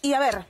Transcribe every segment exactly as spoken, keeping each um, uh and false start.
Y a ver,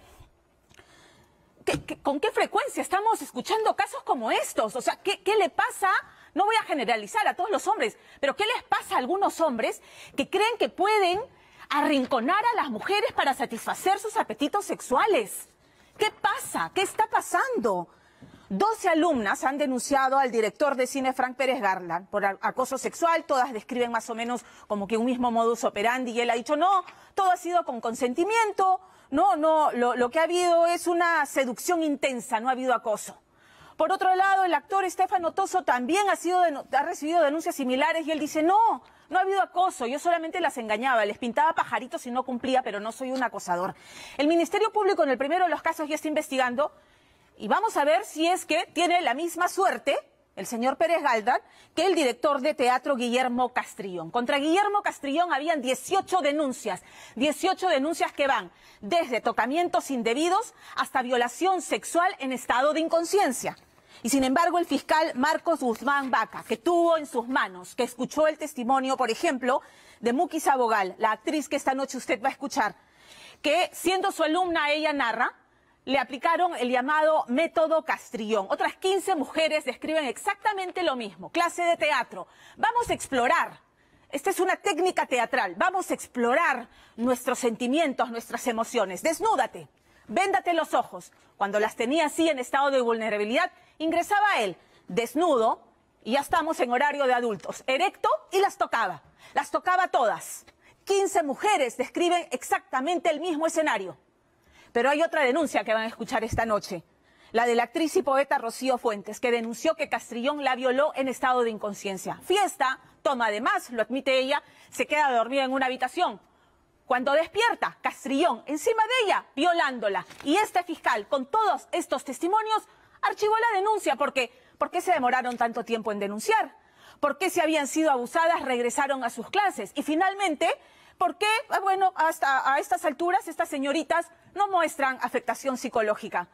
¿qué, qué, ¿con qué frecuencia estamos escuchando casos como estos? O sea, ¿qué, qué le pasa? No voy a generalizar a todos los hombres, pero ¿qué les pasa a algunos hombres que creen que pueden arrinconar a las mujeres para satisfacer sus apetitos sexuales? ¿Qué pasa? ¿Qué está pasando? doce alumnas han denunciado al director de cine Frank Pérez Garland por acoso sexual. Todas describen más o menos como que un mismo modus operandi y él ha dicho no, todo ha sido con consentimiento, no, no, lo, lo que ha habido es una seducción intensa, no ha habido acoso. Por otro lado, el actor Stefano Toso también ha, sido, ha recibido denuncias similares y él dice no, no ha habido acoso, yo solamente las engañaba, les pintaba pajaritos y no cumplía, pero no soy un acosador. El Ministerio Público en el primero de los casos ya está investigando. Y vamos a ver si es que tiene la misma suerte el señor Pérez Garland que el director de teatro Guillermo Castrillón. Contra Guillermo Castrillón habían dieciocho denuncias, dieciocho denuncias que van desde tocamientos indebidos hasta violación sexual en estado de inconsciencia. Y sin embargo el fiscal Marcos Guzmán Vaca, que tuvo en sus manos, que escuchó el testimonio, por ejemplo, de Muki Sabogal, la actriz que esta noche usted va a escuchar, que siendo su alumna ella narra, le aplicaron el llamado método Castrillón. Otras quince mujeres describen exactamente lo mismo. Clase de teatro. Vamos a explorar. Esta es una técnica teatral. Vamos a explorar nuestros sentimientos, nuestras emociones. Desnúdate. Véndate los ojos. Cuando las tenía así en estado de vulnerabilidad, ingresaba él, desnudo, y ya estamos en horario de adultos, erecto, y las tocaba. Las tocaba todas. quince mujeres describen exactamente el mismo escenario. Pero hay otra denuncia que van a escuchar esta noche, la de la actriz y poeta Rocío Fuentes, que denunció que Castrillón la violó en estado de inconsciencia. Fiesta, toma de más, lo admite ella, se queda dormida en una habitación. Cuando despierta, Castrillón encima de ella, violándola. Y este fiscal, con todos estos testimonios, archivó la denuncia. porque ¿Por qué se demoraron tanto tiempo en denunciar? ¿Por qué si habían sido abusadas regresaron a sus clases? Y finalmente, ¿por qué, bueno, hasta a estas alturas estas señoritas no muestran afectación psicológica?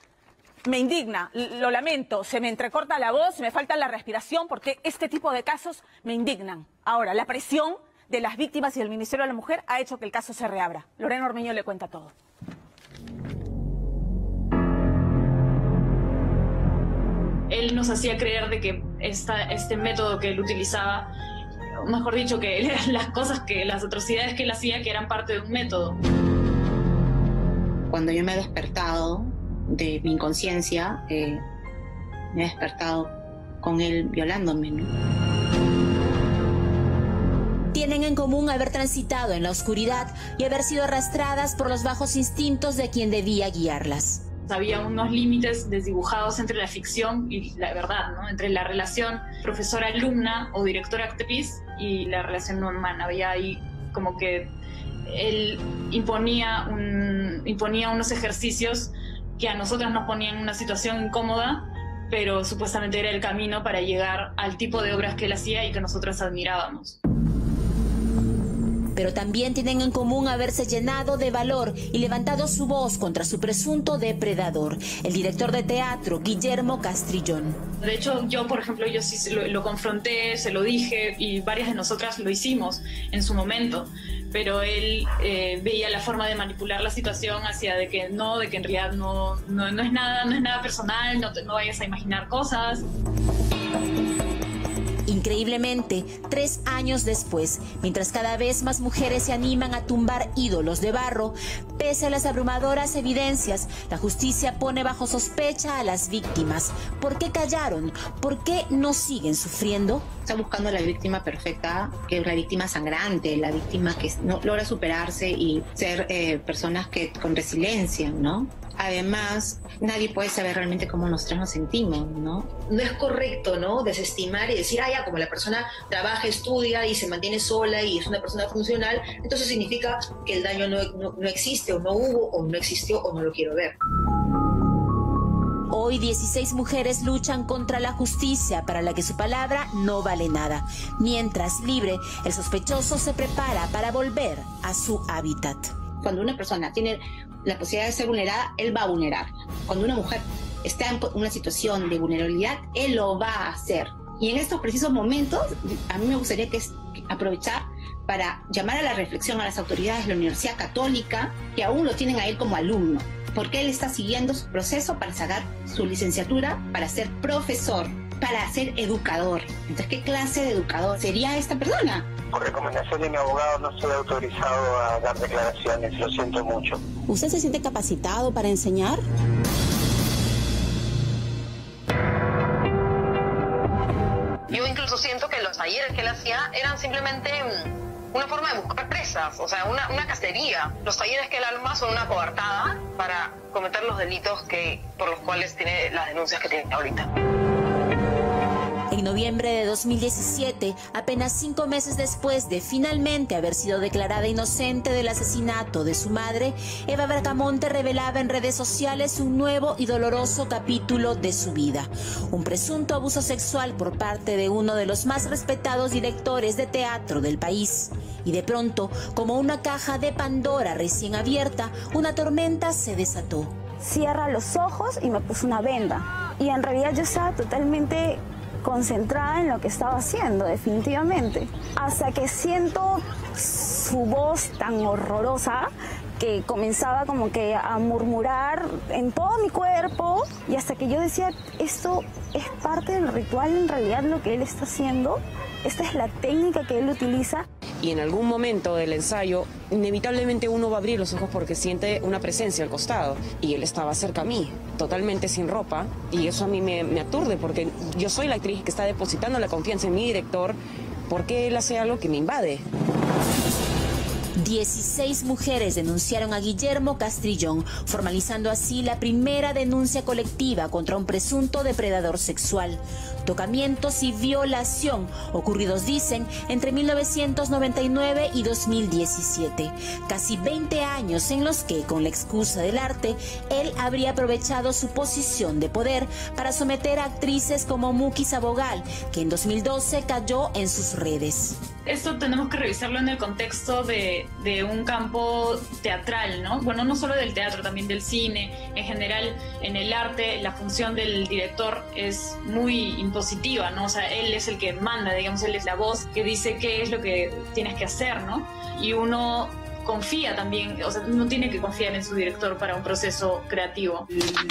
Me indigna, lo lamento, se me entrecorta la voz, me falta la respiración porque este tipo de casos me indignan. Ahora, la presión de las víctimas y del Ministerio de la Mujer ha hecho que el caso se reabra. Lorena Ormeño le cuenta todo. Él nos hacía creer de que esta, este método que él utilizaba, mejor dicho, que las cosas, que las atrocidades que él hacía, que eran parte de un método. Cuando yo me he despertado de mi inconsciencia, eh, me he despertado con él violándome, ¿no? Tienen en común haber transitado en la oscuridad y haber sido arrastradas por los bajos instintos de quien debía guiarlas. Había unos límites desdibujados entre la ficción y la verdad, ¿no? Entre la relación profesora-alumna o directora-actriz y la relación no humana. Había ahí como que él imponía, un, imponía unos ejercicios que a nosotras nos ponían en una situación incómoda, pero supuestamente era el camino para llegar al tipo de obras que él hacía y que nosotras admirábamos. Pero también tienen en común haberse llenado de valor y levantado su voz contra su presunto depredador, el director de teatro Guillermo Castrillón. De hecho, yo, por ejemplo, yo sí lo, lo confronté, se lo dije y varias de nosotras lo hicimos en su momento, pero él eh, veía la forma de manipular la situación hacia de que no, de que en realidad no, no, no es nada, no es nada personal, no, te, no vayas a imaginar cosas. Increíblemente, tres años después, mientras cada vez más mujeres se animan a tumbar ídolos de barro, pese a las abrumadoras evidencias, la justicia pone bajo sospecha a las víctimas. ¿Por qué callaron? ¿Por qué no siguen sufriendo? Está buscando a la víctima perfecta, que es la víctima sangrante, la víctima que no logra superarse y ser eh, personas que con resiliencia, ¿no? Además, nadie puede saber realmente cómo nosotros nos sentimos, ¿no? No es correcto, ¿no? Desestimar y decir, ah, ya, como la persona trabaja, estudia y se mantiene sola y es una persona funcional, entonces significa que el daño no, no, no existe, o no hubo, o no existió, o no lo quiero ver. Hoy dieciséis mujeres luchan contra la justicia para la que su palabra no vale nada. Mientras, libre, el sospechoso se prepara para volver a su hábitat. Cuando una persona tiene la posibilidad de ser vulnerada, él va a vulnerarla. Cuando una mujer está en una situación de vulnerabilidad, él lo va a hacer. Y en estos precisos momentos, a mí me gustaría que es aprovechar para llamar a la reflexión a las autoridades de la Universidad Católica, que aún lo tienen a él como alumno, porque él está siguiendo su proceso para sacar su licenciatura, para ser profesor, para ser educador. Entonces, ¿qué clase de educador sería esta persona? Por recomendación de mi abogado no estoy autorizado a dar declaraciones, lo siento mucho. ¿Usted se siente capacitado para enseñar? Yo incluso siento que los talleres que él hacía eran simplemente una forma de buscar presas, o sea, una, una cacería. Los talleres que él arma son una coartada para cometer los delitos que, por los cuales tiene las denuncias que tiene ahorita. En noviembre de dos mil diecisiete, apenas cinco meses después de finalmente haber sido declarada inocente del asesinato de su madre, Eva Bracamonte revelaba en redes sociales un nuevo y doloroso capítulo de su vida. Un presunto abuso sexual por parte de uno de los más respetados directores de teatro del país. Y de pronto, como una caja de Pandora recién abierta, una tormenta se desató. Cierra los ojos y me puso una venda. Y en realidad yo estaba totalmente concentrada en lo que estaba haciendo, definitivamente. Hasta que siento su voz tan horrorosa que comenzaba como que a murmurar en todo mi cuerpo, y hasta que yo decía, esto es parte del ritual, en realidad lo que él está haciendo, esta es la técnica que él utiliza. Y en algún momento del ensayo, inevitablemente uno va a abrir los ojos porque siente una presencia al costado. Y él estaba cerca a mí, totalmente sin ropa. Y eso a mí me, me aturde porque yo soy la actriz que está depositando la confianza en mi director porque él hace algo que me invade. dieciséis mujeres denunciaron a Guillermo Castrillón, formalizando así la primera denuncia colectiva contra un presunto depredador sexual. Tocamientos y violación ocurridos, dicen, entre mil novecientos noventa y nueve y dos mil diecisiete. Casi veinte años en los que, con la excusa del arte, él habría aprovechado su posición de poder para someter a actrices como Muki Sabogal, que en dos mil doce cayó en sus redes. Esto tenemos que revisarlo en el contexto de, de un campo teatral, ¿no? Bueno, no solo del teatro, también del cine. En general, en el arte, la función del director es muy impositiva, ¿no? O sea, él es el que manda, digamos, él es la voz que dice qué es lo que tienes que hacer, ¿no? Y uno confía también, o sea, uno tiene que confiar en su director para un proceso creativo.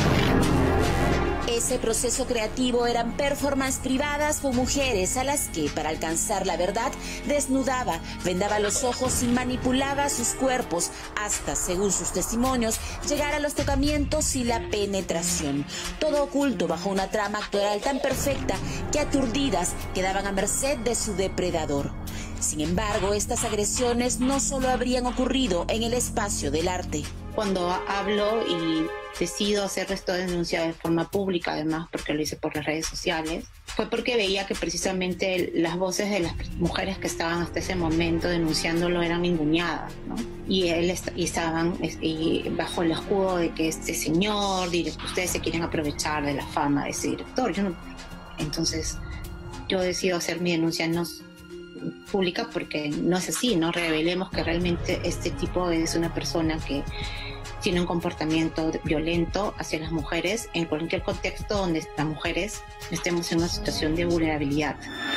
Ese proceso creativo eran performances privadas con mujeres a las que, para alcanzar la verdad, desnudaba, vendaba los ojos y manipulaba sus cuerpos hasta, según sus testimonios, llegar a los tocamientos y la penetración. Todo oculto bajo una trama actoral tan perfecta que aturdidas quedaban a merced de su depredador. Sin embargo, estas agresiones no solo habrían ocurrido en el espacio del arte. Cuando hablo y decido hacer esta denuncia de forma pública, además porque lo hice por las redes sociales, fue porque veía que precisamente las voces de las mujeres que estaban hasta ese momento denunciándolo eran ninguneadas, ¿no? Y, él y estaban y bajo el escudo de que este señor, ustedes se quieren aprovechar de la fama de ese director. Yo no, entonces yo decido hacer mi denuncia no pública porque no es así, ¿no? Revelemos que realmente este tipo es una persona que tiene un comportamiento violento hacia las mujeres en cualquier contexto donde las mujeres estemos en una situación de vulnerabilidad.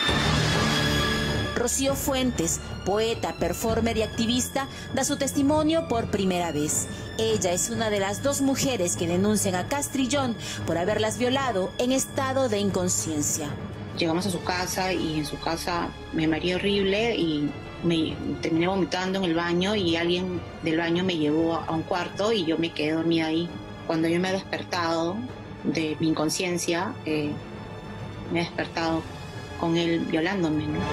Rocío Fuentes, poeta, performer y activista, da su testimonio por primera vez. Ella es una de las dos mujeres que denuncian a Castrillón por haberlas violado en estado de inconsciencia. Llegamos a su casa y en su casa me mareé horrible y me terminé vomitando en el baño y alguien del baño me llevó a un cuarto y yo me quedé dormida ahí. Cuando yo me he despertado de mi inconsciencia, eh, me he despertado con él violándome, ¿no?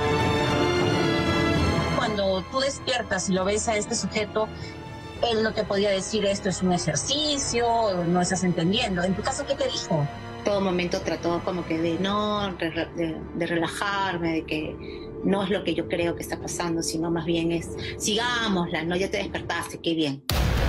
Cuando tú despiertas y lo ves a este sujeto, él no te podía decir esto es un ejercicio, no estás entendiendo. En tu caso, ¿qué te dijo? Todo momento trató como que de no, de, de relajarme, de que no es lo que yo creo que está pasando, sino más bien es, sigámosla, ¿no? Ya te despertaste, qué bien.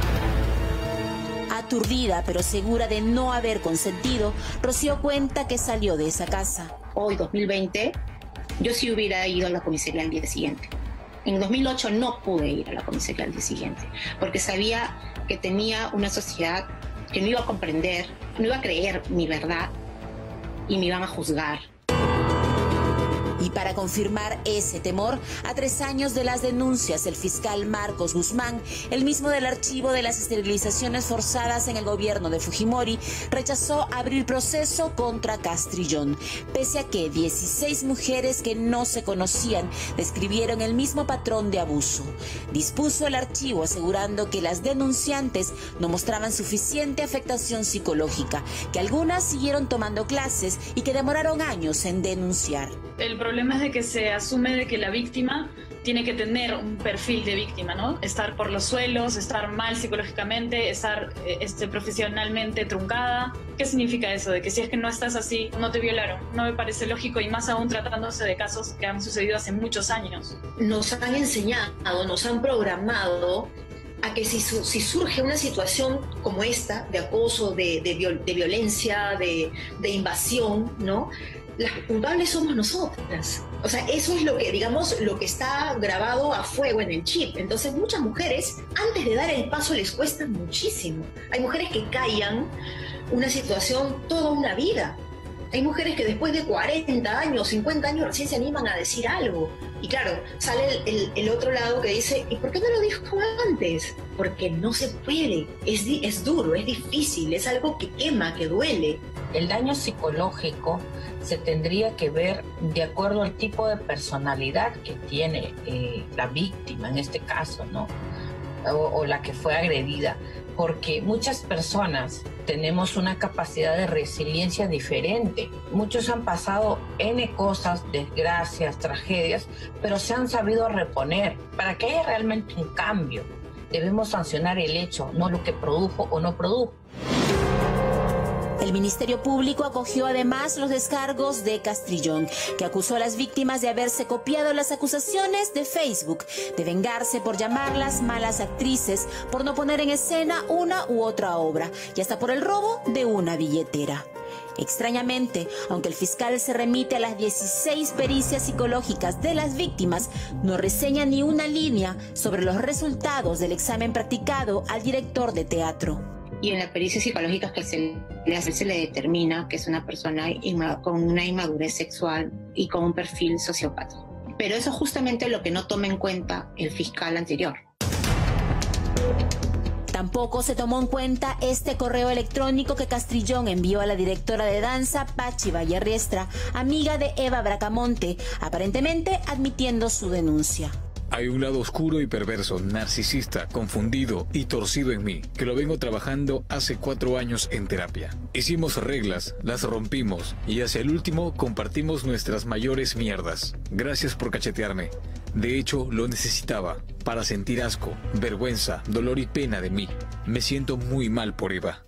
Aturdida, pero segura de no haber consentido, Rocío cuenta que salió de esa casa. Hoy, dos mil veinte, yo sí hubiera ido a la comisaría al día siguiente. En dos mil ocho no pude ir a la comisaría al día siguiente, porque sabía que tenía una sociedad que no iba a comprender, no iba a creer mi verdad y me iban a juzgar. Y para confirmar ese temor, a tres años de las denuncias, el fiscal Marcos Guzmán, el mismo del archivo de las esterilizaciones forzadas en el gobierno de Fujimori, rechazó abrir proceso contra Castrillón, pese a que dieciséis mujeres que no se conocían describieron el mismo patrón de abuso. Dispuso el archivo asegurando que las denunciantes no mostraban suficiente afectación psicológica, que algunas siguieron tomando clases y que demoraron años en denunciar. El problema es de que se asume de que la víctima tiene que tener un perfil de víctima, ¿no? Estar por los suelos, estar mal psicológicamente, estar eh, este, profesionalmente truncada. ¿Qué significa eso? De que si es que no estás así, no te violaron. No me parece lógico, y más aún tratándose de casos que han sucedido hace muchos años. Nos han enseñado, nos han programado a que si, su, si surge una situación como esta, de acoso, de, de, viol, de violencia, de, de invasión, ¿no?, las culpables somos nosotras. O sea, eso es lo que, digamos, lo que está grabado a fuego en el chip. Entonces, muchas mujeres, antes de dar el paso, les cuesta muchísimo. Hay mujeres que callan una situación toda una vida. Hay mujeres que después de cuarenta años, cincuenta años, recién se animan a decir algo. Y claro, sale el, el, el otro lado que dice, ¿y por qué no lo dijo antes? Porque no se puede, es, es duro, es difícil, es algo que quema, que duele. El daño psicológico se tendría que ver de acuerdo al tipo de personalidad que tiene eh, la víctima, en este caso, ¿no? O, o la que fue agredida. Porque muchas personas tenemos una capacidad de resiliencia diferente. Muchos han pasado N cosas, desgracias, tragedias, pero se han sabido reponer. Para que haya realmente un cambio, debemos sancionar el hecho, no lo que produjo o no produjo. El Ministerio Público acogió además los descargos de Castrillón, que acusó a las víctimas de haberse copiado las acusaciones de Facebook, de vengarse por llamarlas malas actrices, por no poner en escena una u otra obra, y hasta por el robo de una billetera. Extrañamente, aunque el fiscal se remite a las dieciséis pericias psicológicas de las víctimas, no reseña ni una línea sobre los resultados del examen practicado al director de teatro. Y en las pericias psicológicas que se le hace, se le determina que es una persona con una inmadurez sexual y con un perfil sociópata. Pero eso es justamente lo que no toma en cuenta el fiscal anterior. Tampoco se tomó en cuenta este correo electrónico que Castrillón envió a la directora de danza, Pachi Vallarriestra, amiga de Eva Bracamonte, aparentemente admitiendo su denuncia. Hay un lado oscuro y perverso, narcisista, confundido y torcido en mí, que lo vengo trabajando hace cuatro años en terapia. Hicimos reglas, las rompimos y hacia el último compartimos nuestras mayores mierdas. Gracias por cachetearme. De hecho, lo necesitaba para sentir asco, vergüenza, dolor y pena de mí. Me siento muy mal por Eva.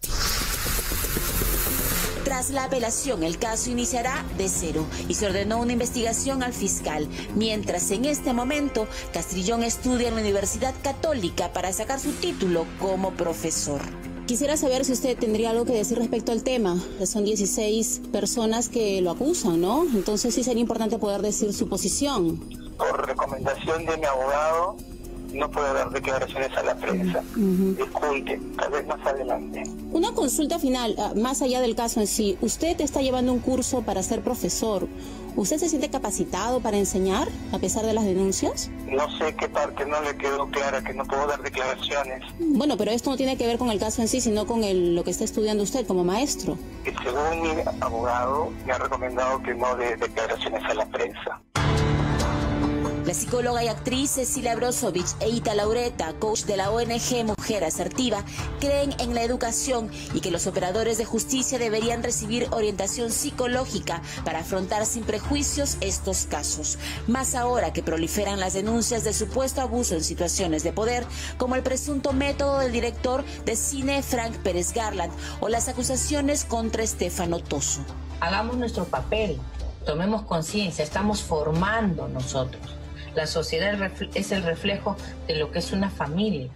Tras la apelación, el caso iniciará de cero y se ordenó una investigación al fiscal, mientras en este momento Castrillón estudia en la Universidad Católica para sacar su título como profesor. Quisiera saber si usted tendría algo que decir respecto al tema. Son dieciséis personas que lo acusan, ¿no? Entonces sí sería importante poder decir su posición. Por recomendación de mi abogado, no puedo dar declaraciones a la prensa. Uh-huh. Disculpe, tal vez más adelante. Una consulta final, más allá del caso en sí. Usted está llevando un curso para ser profesor. ¿Usted se siente capacitado para enseñar, a pesar de las denuncias? No sé qué parte no le quedó clara, que no puedo dar declaraciones. Bueno, pero esto no tiene que ver con el caso en sí, sino con el, lo que está estudiando usted como maestro. Y según mi abogado, me ha recomendado que no dé declaraciones a la prensa. La psicóloga y actriz Cecilia Brozovic e Ita Laureta, coach de la O N G Mujer Asertiva, creen en la educación y que los operadores de justicia deberían recibir orientación psicológica para afrontar sin prejuicios estos casos. Más ahora que proliferan las denuncias de supuesto abuso en situaciones de poder, como el presunto método del director de cine Frank Pérez Garland o las acusaciones contra Estefano Toso. Hagamos nuestro papel, tomemos conciencia, estamos formando nosotros. La sociedad es el reflejo de lo que es una familia.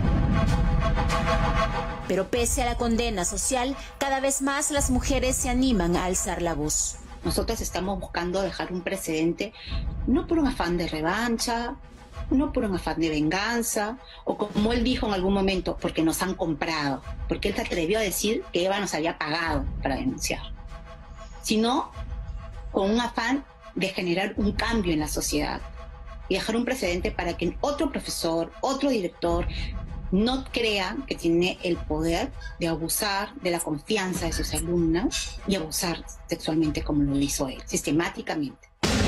Pero pese a la condena social, cada vez más las mujeres se animan a alzar la voz. Nosotros estamos buscando dejar un precedente, no por un afán de revancha, no por un afán de venganza, o como él dijo en algún momento, porque nos han comprado, porque él se atrevió a decir que Eva nos había pagado para denunciar, sino con un afán de generar un cambio en la sociedad y dejar un precedente para que otro profesor, otro director, no crea que tiene el poder de abusar de la confianza de sus alumnas y abusar sexualmente como lo hizo él, sistemáticamente.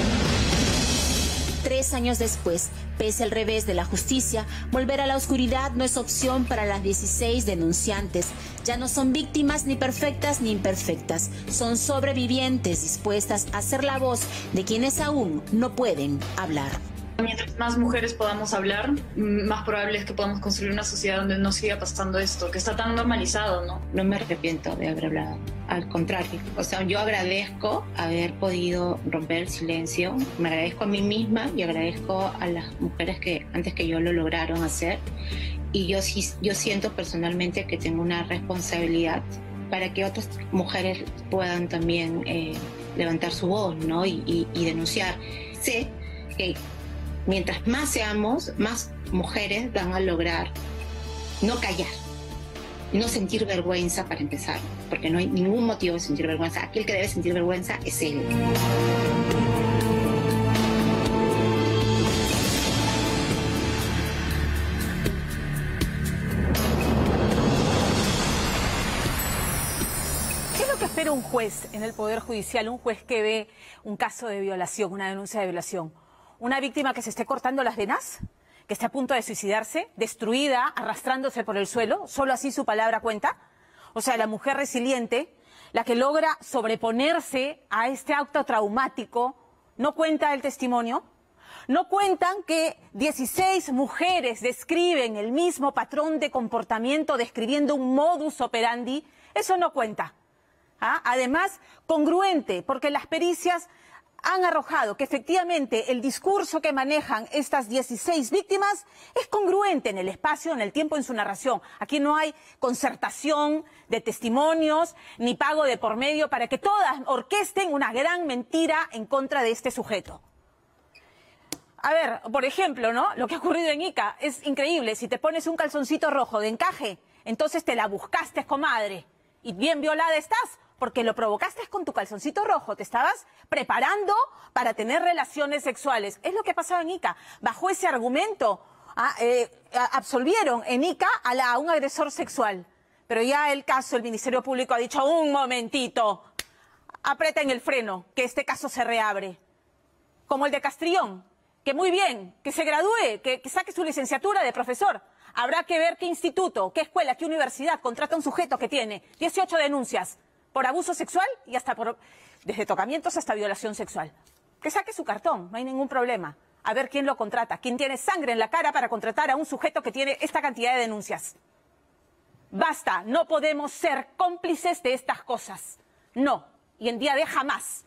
Tres años después, pese al revés de la justicia, volver a la oscuridad no es opción para las dieciséis denunciantes. Ya no son víctimas ni perfectas ni imperfectas, son sobrevivientes dispuestas a ser la voz de quienes aún no pueden hablar. Mientras más mujeres podamos hablar, más probable es que podamos construir una sociedad donde no siga pasando esto, que está tan normalizado, ¿no? No me arrepiento de haber hablado, al contrario. O sea, yo agradezco haber podido romper el silencio, me agradezco a mí misma y agradezco a las mujeres que antes que yo lo lograron hacer. Y yo, sí, yo siento personalmente que tengo una responsabilidad para que otras mujeres puedan también eh, levantar su voz, ¿no? y, y, y denunciar. Sé que mientras más seamos, más mujeres van a lograr no callar, no sentir vergüenza para empezar, porque no hay ningún motivo de sentir vergüenza. Aquel que debe sentir vergüenza es él. ¿Qué es lo que espera un juez en el Poder Judicial? Un juez que ve un caso de violación, una denuncia de violación. Una víctima que se esté cortando las venas, que esté a punto de suicidarse, destruida, arrastrándose por el suelo, solo así su palabra cuenta. O sea, la mujer resiliente, la que logra sobreponerse a este acto traumático, no cuenta el testimonio. No cuentan que dieciséis mujeres describen el mismo patrón de comportamiento, describiendo un modus operandi. Eso no cuenta. ¿Ah? Además, congruente, porque las pericias han arrojado que efectivamente el discurso que manejan estas dieciséis víctimas es congruente en el espacio, en el tiempo, en su narración. Aquí no hay concertación de testimonios ni pago de por medio para que todas orquesten una gran mentira en contra de este sujeto. A ver, por ejemplo, ¿no? Lo que ha ocurrido en Ica es increíble. Si te pones un calzoncito rojo de encaje, entonces te la buscaste, comadre, y bien violada estás, porque lo provocaste con tu calzoncito rojo, te estabas preparando para tener relaciones sexuales. Es lo que ha pasado en Ica. Bajo ese argumento, ah, eh, absolvieron en Ica a, la, a un agresor sexual. Pero ya el caso, el Ministerio Público ha dicho, un momentito, aprieten el freno, que este caso se reabre. Como el de Castrillón, que muy bien, que se gradúe, que, que saque su licenciatura de profesor. Habrá que ver qué instituto, qué escuela, qué universidad contrata a un sujeto que tiene dieciocho denuncias por abuso sexual y hasta por, desde tocamientos hasta violación sexual. Que saque su cartón, no hay ningún problema. A ver quién lo contrata, quién tiene sangre en la cara para contratar a un sujeto que tiene esta cantidad de denuncias. Basta, no podemos ser cómplices de estas cosas. No, y en día de jamás.